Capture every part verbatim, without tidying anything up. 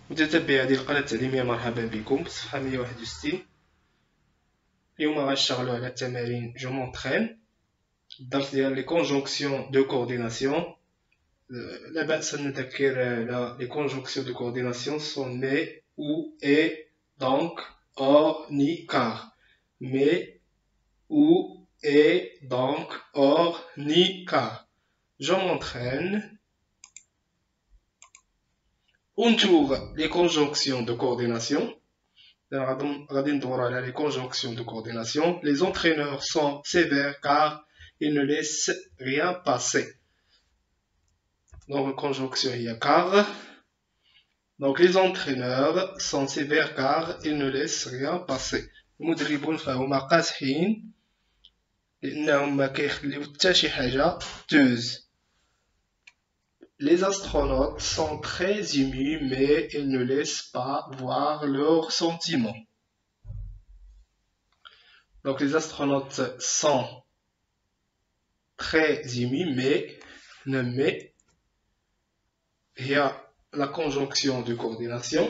متتبعي هذه القناة التعليمية، مرحبا بكم. صفحة مية وواحد وستين. اليوم غنشتغلو على التمارين جو مونطرين. الدرس ديال لي كونجونكسيون دو كورديناسيون. لا بأس أن نذكر على لي كونجونكسيون دو كورديناسيون سون مي ou et donc or ni car. mais ou et donc or ni car. Je m'entraîne. On tourne les conjonctions de coordination. Les conjonctions de coordination. Les entraîneurs sont sévères car ils ne laissent rien passer. Donc, conjonction il y a car. Donc, les entraîneurs sont sévères car ils ne laissent rien passer. المدربون فهما قاسحين لأنهم ما كيخليو حتى شي حاجة تهز. Les astronautes sont très émus, mais ils ne laissent pas voir leurs sentiments. Donc les astronautes sont très émus, mais le mais, il y a la conjonction de coordination.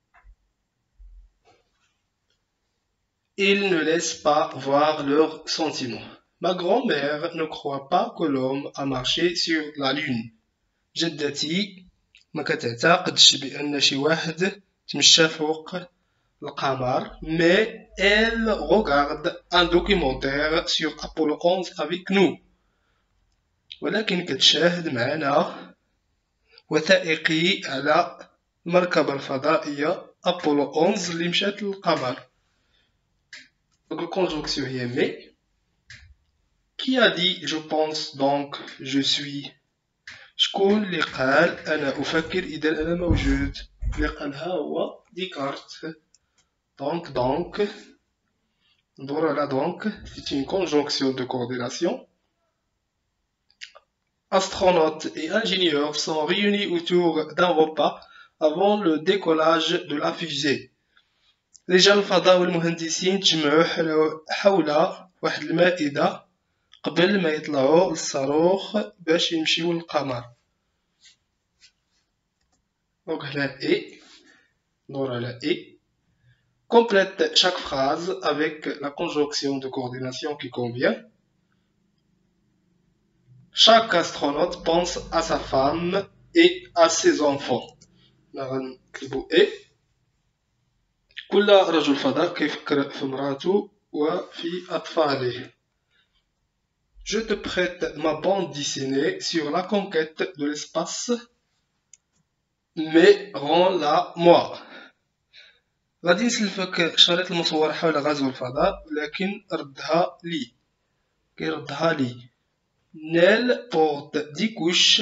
Ils ne laissent pas voir leurs sentiments. Ma grand-mère ne croit pas que l'homme a marché sur la lune. جدتي ما كتعتقدش بأن شي واحد تمشى فوق القمر. mais elle regarde un documentaire sur Apollo onze avec nous. ولكن كتشاهد معنا وثائقي على المركبة الفضائية أبولو onze اللي مشات للقمر. donc la conjonction هي mais. qui a dit je pense donc je suis. شكون اللي قال أنا أفكر إذا أنا موجود؟ اللي قالها هو ديكارت. donc donc ندورو على donc c'est une conjonction de coordination. Astronautes et ingénieurs sont réunis autour d'un repas avant le décollage de la fusée. رجال الفضاء والمهندسين تجمعوا حول واحد المائدة قبل ما يطلعوا للصاروخ باش يمشيو للقمر. donc هنا et ندور على et. complète chaque phrase avec la conjonction de coordination qui convient. Chaque astronaute pense à sa femme et à ses enfants. نكتبو et. كل رجل فضاء كيفكر في مراته وفي أطفاله. Je te prête ma bande dessinée sur la conquête de l'espace, mais rends-la moi. غادي نسلفك شريط المصور حول غزو الفضاء لكن ردها لي. كيردها لي. Nel porte dix couches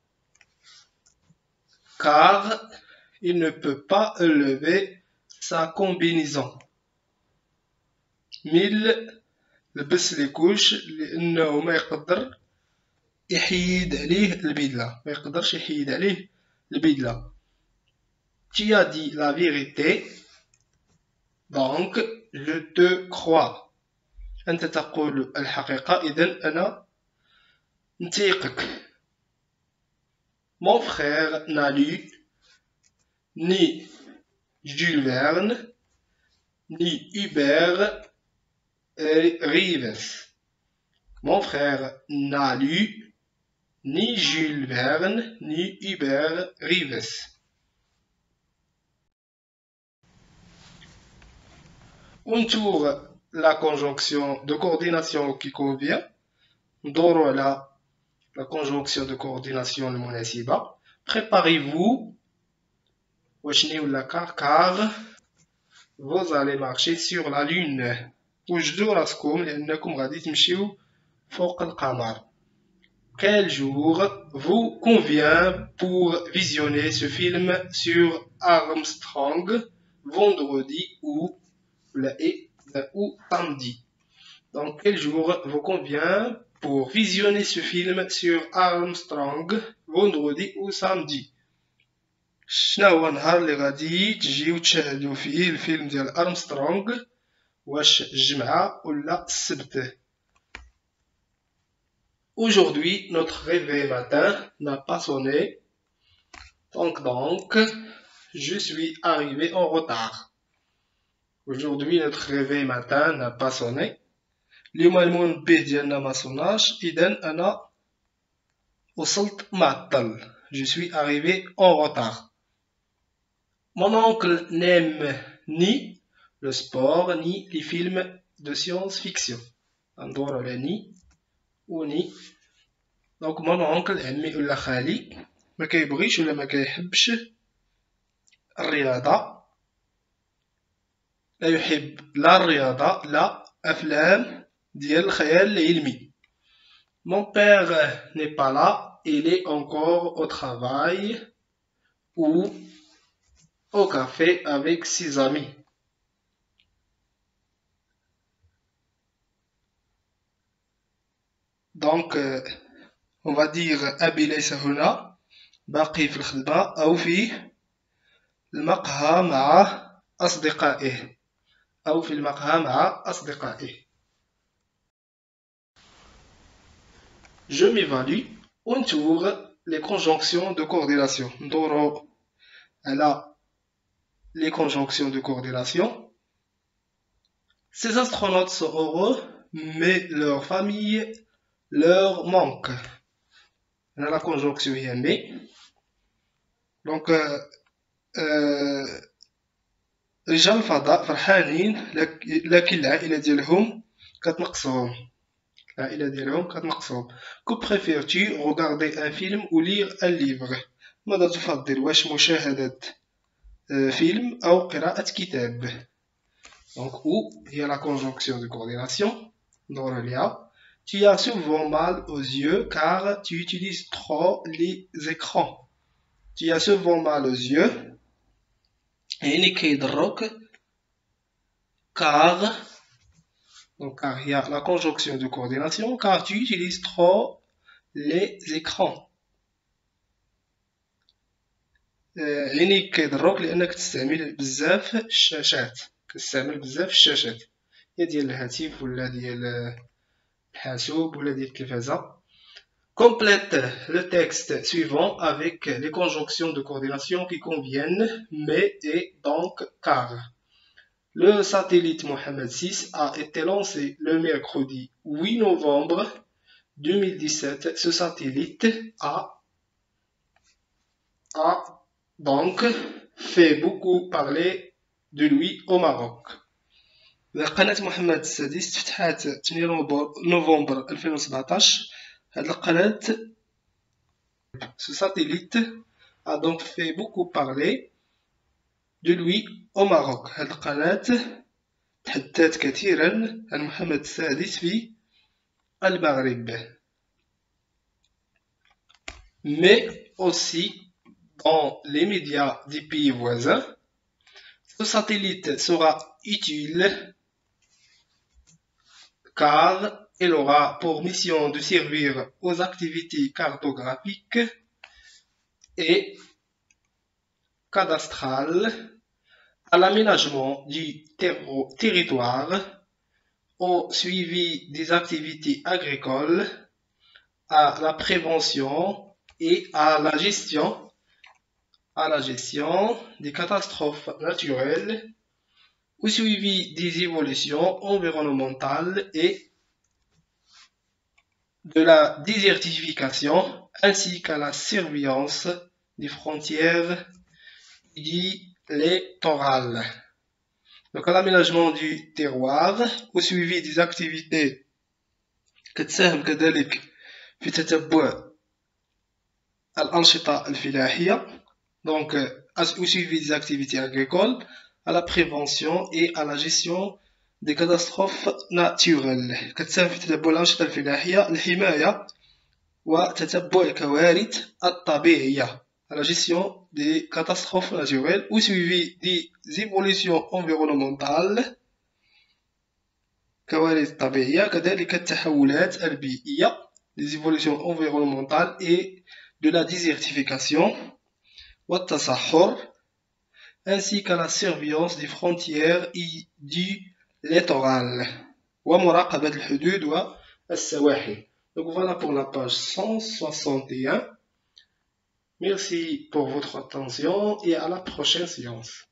car il ne peut pas enlever sa combinaison. Mille لبس لي كوش لأنه ما يقدر يحيد عليه البدلة. ما يقدرش يحيد عليه البدلة. Tu as dit la vérité, donc je te crois. أنت تقول الحقيقة إذن أنا نتيقك. Mon frère n'a lu ni Jules Verne ni Hubert Reeves. Mon frère n'a lu ni Jules Verne ni Hubert Reeves. On tourne la conjonction de coordination qui convient. ندورو على la conjonction de coordination المناسبة. Préparez-vous. وشني ولا car car vous allez marcher sur la lune. وجدوا راسكم لأنكم غادي تمشيو فوق القمر. Quel jour vous convient pour visionner ce film sur Armstrong? Vendredi ou ou samedi. Donc quel jour vous convient pour visionner ce film sur Armstrong? Vendredi ou samedi. شنو هو النهار اللي غادي تجيو تشاهدوا فيه الفيلم ديال أرمسترونغ؟ واش الجمعة ولا السبت؟ Aujourd'hui, notre réveil matin n'a pas sonné. Donc, donc, je suis arrivé en retard. Aujourd'hui, notre réveil matin n'a pas sonné. اليوم المنبه ديالنا ما صوناش، إذا أنا وصلت معطل. Je suis arrivé en retard. Mon oncle n'aime ni le sport ni les films de science-fiction. ندور على ni و ni. Donc mon oncle عمي ولا خالي ما كيبغيش ولا ما كيحبش الرياضة. لا يحب لا الرياضة لا أفلام ديال الخيال العلمي. Mon père n'est pas là, il est encore au travail ou au café avec ses amis. Donc, euh, on va dire أبي ليس هنا، باقي في الخدمة أو في المقهى مع أصدقائه أو في المقهى مع أصدقائه. Je m'évalue. On tourne les conjonctions de coordination. ندورو على les conjonctions de coordination. Ces astronautes sont heureux, mais leur famille leur manque. On a la conjonction I M B. Donc, رجال الفضاء فرحانين لكن العائلة ديالهم كتنقصهم. العائلة ديالهم كتنقصهم. Que préfères-tu, regarder un film ou lire un livre؟ ماذا تفضل؟ واش مشاهدة فيلم أو قراءة كتاب؟ Donc, ou il y a la conjonction de coordination. Dans le lien, tu as souvent mal aux yeux car tu utilises trop les écrans. Tu as souvent mal aux yeux. يعني كيضرك car, donc car il y a la conjonction de coordination car tu utilises trop les écrans. يعني كيضرك لأنك تستعمل بزاف الشاشات. كتستعمل بزاف الشاشات يا ديال الهاتف ولا ديال الحاسوب ولا ديال التلفازة. Complète le texte suivant avec les conjonctions de coordination qui conviennent, mais et donc car. Le satellite Mohammed six a été lancé le mercredi huit novembre deux mille dix-sept. Ce satellite a, a donc fait beaucoup parler de lui au Maroc. قناة محمد السادس تفتحات ثمانية نوفمبر ألفين وسبعطاش. هاد القناة ce satellite a donc fait beaucoup parler de lui au Maroc. هاد القناة تحدثت كثيرا عن محمد السادس في المغرب. Mais aussi dans les médias des pays voisins. Ce satellite sera utile car il aura pour mission de servir aux activités cartographiques et cadastrales, à l'aménagement du ter- territoire, au suivi des activités agricoles, à la prévention et à la gestion, à la gestion des catastrophes naturelles, au suivi des évolutions environnementales et de la désertification, ainsi qu'à la surveillance des frontières littorales. Donc à l'aménagement du terroir, au suivi des activités كتساهم كذلك في تتبع الأنشطة الفلاحية. Donc au suivi des activités agricoles, à la prévention et à la gestion des catastrophes naturelles. كتساهم في تتبع الأنشطة الفلاحية، الحماية وتتبع الكوارث الطبيعية. À la gestion des catastrophes naturelles, au suivi des évolutions environnementales. كوارث طبيعية كذلك التحولات البيئية. Les évolutions environnementales et de la désertification. والتصحر. Ainsi qu'à la surveillance des frontières et du littoral. ومراقبة الحدود والسواحل. Donc voilà pour la page cent soixante et un. Merci pour votre attention et à la prochaine séance.